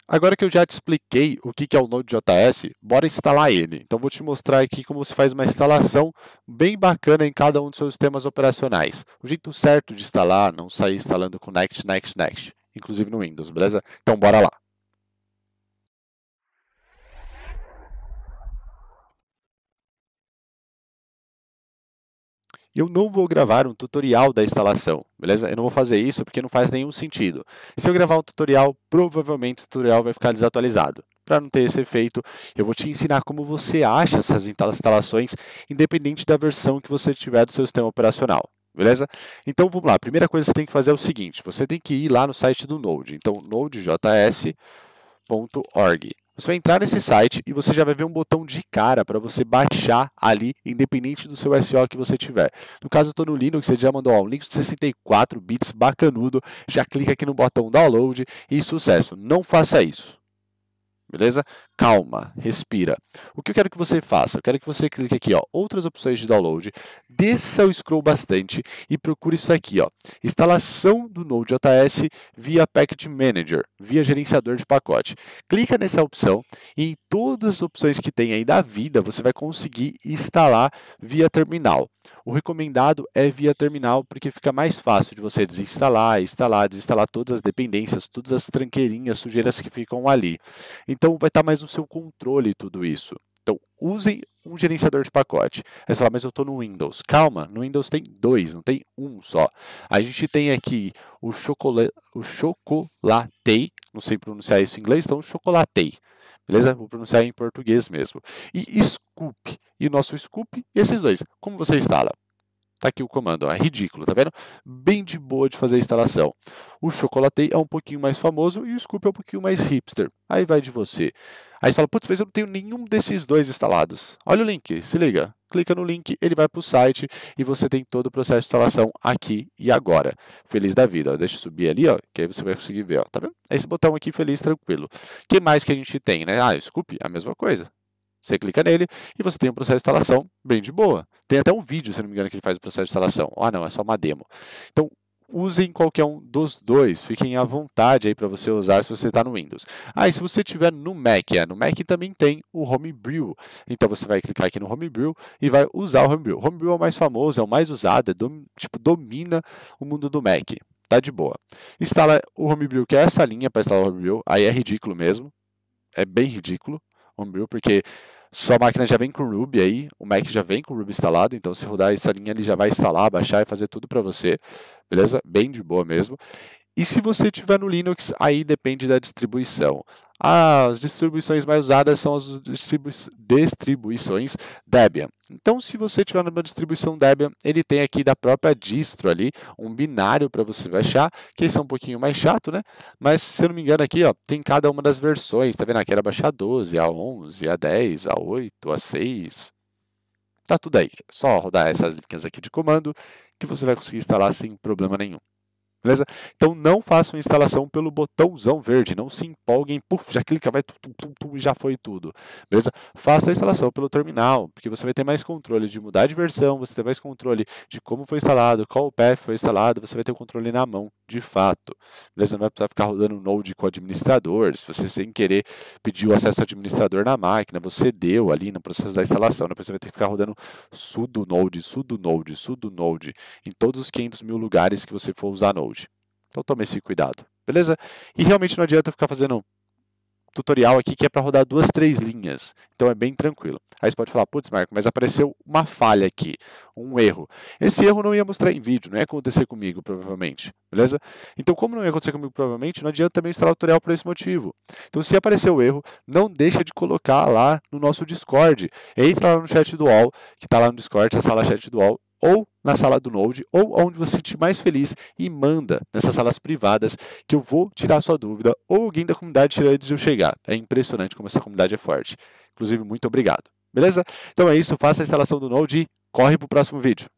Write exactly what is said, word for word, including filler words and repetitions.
Agora que eu já te expliquei o que é o Node.js, bora instalar ele. Então, vou te mostrar aqui como você faz uma instalação bem bacana em cada um dos seus sistemas operacionais. O jeito certo de instalar, não sair instalando com next, next, next, inclusive no Windows, beleza? Então, bora lá. Eu não vou gravar um tutorial da instalação, beleza? Eu não vou fazer isso porque não faz nenhum sentido. Se eu gravar um tutorial, provavelmente o tutorial vai ficar desatualizado. Para não ter esse efeito, eu vou te ensinar como você acha essas instalações, independente da versão que você tiver do seu sistema operacional. Beleza? Então vamos lá. A primeira coisa que você tem que fazer é o seguinte: você tem que ir lá no site do Node. Então, nodejs ponto org. Você vai entrar nesse site e você já vai ver um botão de cara para você baixar ali, independente do seu S O que você tiver. No caso, eu estou no Linux, você já mandou ó, um link de sessenta e quatro bits bacanudo, já clica aqui no botão download e sucesso. Não faça isso. Beleza? Calma, respira. O que eu quero que você faça? Eu quero que você clique aqui, ó, outras opções de download, desça o scroll bastante e procure isso aqui, ó, instalação do Node.js via Package Manager, via gerenciador de pacote. Clica nessa opção e em todas as opções que tem aí da vida, você vai conseguir instalar via terminal. O recomendado é via terminal, porque fica mais fácil de você desinstalar, instalar, desinstalar todas as dependências, todas as tranqueirinhas, sujeiras que ficam ali. Então, vai estar mais no seu controle tudo isso. Então, usem um gerenciador de pacote. Aí você fala, mas eu estou no Windows. Calma, no Windows tem dois, não tem um só. A gente tem aqui o, chocolate, o Chocolatey, não sei pronunciar isso em inglês, então Chocolatey. Beleza? Vou pronunciar em português mesmo. E Scoop. E o nosso Scoop, esses dois. Como você instala? Tá aqui o comando, ó, é ridículo, tá vendo? Bem de boa de fazer a instalação. O Chocolatey é um pouquinho mais famoso e o Scoop é um pouquinho mais hipster. Aí vai de você. Aí você fala, putz, mas eu não tenho nenhum desses dois instalados. Olha o link, se liga. Clica no link, ele vai para o site e você tem todo o processo de instalação aqui e agora. Feliz da vida. Ó. Deixa eu subir ali, ó, que aí você vai conseguir ver. Ó, tá vendo? Esse botão aqui, feliz, tranquilo. O que mais que a gente tem, né? Ah, o Scoop, a mesma coisa. Você clica nele e você tem um processo de instalação bem de boa. Tem até um vídeo, se não me engano, que ele faz o processo de instalação. Ah, não, é só uma demo. Então, usem qualquer um dos dois. Fiquem à vontade aí para você usar se você está no Windows. Ah, e se você estiver no Mac, é, no Mac também tem o Homebrew. Então, você vai clicar aqui no Homebrew e vai usar o Homebrew. O Homebrew é o mais famoso, é o mais usado, é dom, tipo, domina o mundo do Mac. Tá de boa. Instala o Homebrew, que é essa linha para instalar o Homebrew. Aí é ridículo mesmo. É bem ridículo. Homebrew, porque sua máquina já vem com Ruby aí, o Mac já vem com Ruby instalado, então se rodar essa linha ele já vai instalar, baixar e fazer tudo para você, beleza? Bem de boa mesmo. E se você tiver no Linux, aí depende da distribuição. As distribuições mais usadas são as distribu distribuições Debian. Então, se você tiver numa distribuição Debian, ele tem aqui da própria distro ali, um binário para você baixar, que esse é um pouquinho mais chato, né? Mas, se eu não me engano aqui, ó, tem cada uma das versões, tá vendo? Aqui era baixar a doze, a onze, a dez, a oito, a seis... Tá tudo aí, é só rodar essas linhas aqui de comando que você vai conseguir instalar sem problema nenhum. Beleza? Então não façam instalação pelo botãozão verde, não se empolguem, puf, já clica, vai, tum, tum, tum, e já foi tudo. Beleza? Faça a instalação pelo terminal, porque você vai ter mais controle de mudar de versão, você tem mais controle de como foi instalado, qual path foi instalado, você vai ter o controle na mão, de fato. Beleza? Não vai precisar ficar rodando Node com o administrador, se você sem querer pediu acesso ao administrador na máquina, você deu ali no processo da instalação, depois você vai ter que ficar rodando sudo node, sudo node, sudo node, em todos os quinhentos mil lugares que você for usar Node. Então tome esse cuidado, beleza? E realmente não adianta ficar fazendo tutorial aqui que é para rodar duas, três linhas. Então é bem tranquilo. Aí você pode falar, putz, Marco, mas apareceu uma falha aqui, um erro. Esse erro não ia mostrar em vídeo, não ia acontecer comigo, provavelmente, beleza? Então, como não ia acontecer comigo, provavelmente, não adianta também instalar o tutorial por esse motivo. Então, se aparecer o erro, não deixa de colocar lá no nosso Discord. Entra lá no chat do U O L, que está lá no Discord, a sala chat do U O L, ou na sala do Node, ou onde você se sentir mais feliz, e manda nessas salas privadas que eu vou tirar a sua dúvida, ou alguém da comunidade tira antes de eu chegar. É impressionante como essa comunidade é forte. Inclusive, muito obrigado. Beleza? Então é isso, faça a instalação do Node e corre para o próximo vídeo.